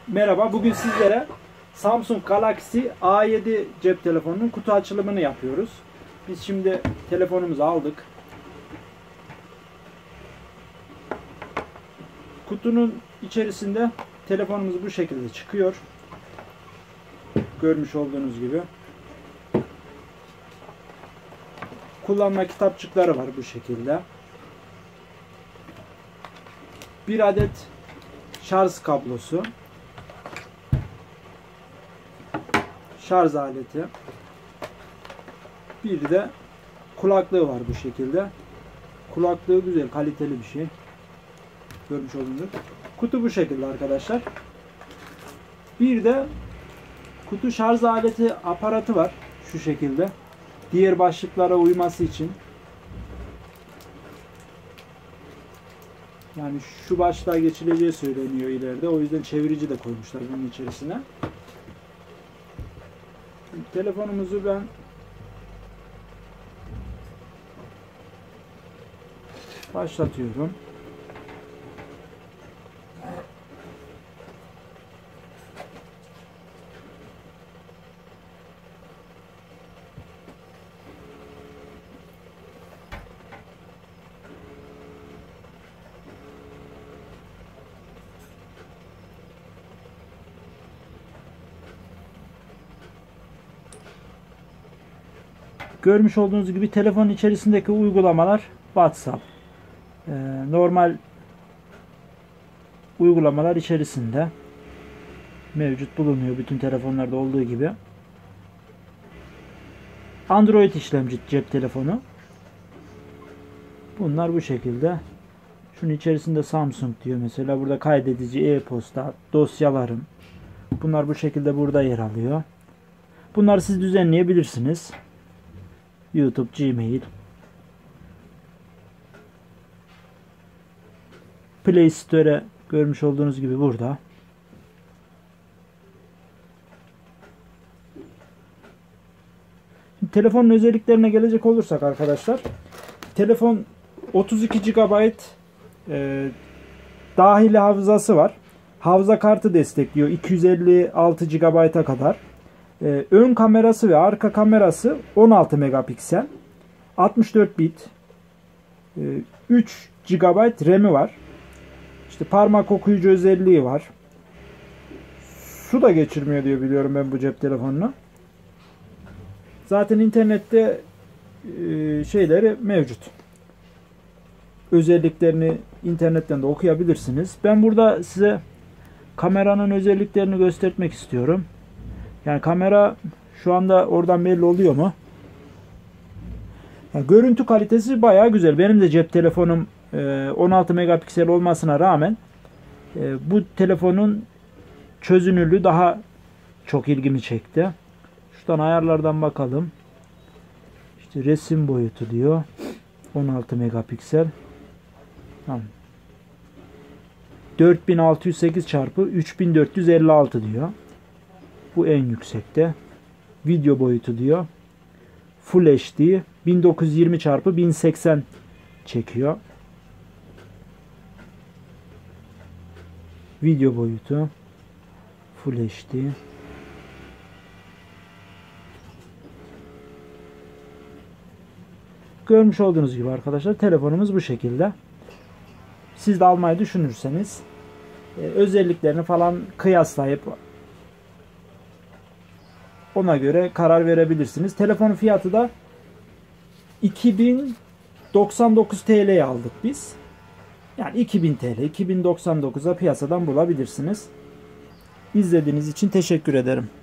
Merhaba, bugün sizlere Samsung Galaxy A7 cep telefonunun kutu açılımını yapıyoruz. Biz şimdi telefonumuzu aldık. Kutunun içerisinde telefonumuz bu şekilde çıkıyor. Görmüş olduğunuz gibi. Kullanma kitapçıkları var bu şekilde. Bir adet şarj kablosu. Şarj aleti. Bir de kulaklığı var bu şekilde. Kulaklığı güzel, kaliteli bir şey. Görmüş olduğunuz gibi. Kutu bu şekilde arkadaşlar. Bir de kutu şarj aleti aparatı var. Şu şekilde. Diğer başlıklara uyması için. Yani şu başlığa geçileceği söyleniyor ileride. O yüzden çevirici de koymuşlar bunun içerisine. Telefonumuzu ben başlatıyorum. Görmüş olduğunuz gibi telefonun içerisindeki uygulamalar WhatsApp. Normal uygulamalar içerisinde mevcut bulunuyor bütün telefonlarda olduğu gibi. Android işlemci cep telefonu. Bunlar bu şekilde. Şunun içerisinde Samsung diyor mesela. Burada kaydedici, e-posta, dosyalarım. Bunlar bu şekilde burada yer alıyor. Bunları siz düzenleyebilirsiniz. YouTube, Gmail, Play Store görmüş olduğunuz gibi burada. Şimdi telefonun özelliklerine gelecek olursak arkadaşlar, telefon 32 GB dahili hafızası var. Hafıza kartı destekliyor 256 GB'a kadar. Ön kamerası ve arka kamerası 16 megapiksel, 64 bit, 3 GB RAM'i var. İşte parmak okuyucu özelliği var. Su da geçirmiyor diye biliyorum ben bu cep telefonunu. Zaten internette şeyleri mevcut. Özelliklerini internetten de okuyabilirsiniz. Ben burada size kameranın özelliklerini göstermek istiyorum. Yani kamera şu anda oradan belli oluyor mu? Yani görüntü kalitesi bayağı güzel. Benim de cep telefonum 16 megapiksel olmasına rağmen bu telefonun çözünürlüğü daha çok ilgimi çekti. Şuradan ayarlardan bakalım. İşte resim boyutu diyor. 16 megapiksel. Tamam. 4608 çarpı 3456 diyor. Bu en yüksekte. Video boyutu diyor. Full HD 1920 çarpı 1080 çekiyor. Video boyutu Full HD. Görmüş olduğunuz gibi arkadaşlar telefonumuz bu şekilde. Siz de almayı düşünürseniz özelliklerini falan kıyaslayıp ona göre karar verebilirsiniz. Telefonun fiyatı da 2099 TL'ye aldık biz. Yani 2000 TL, 2099'a piyasadan bulabilirsiniz. İzlediğiniz için teşekkür ederim.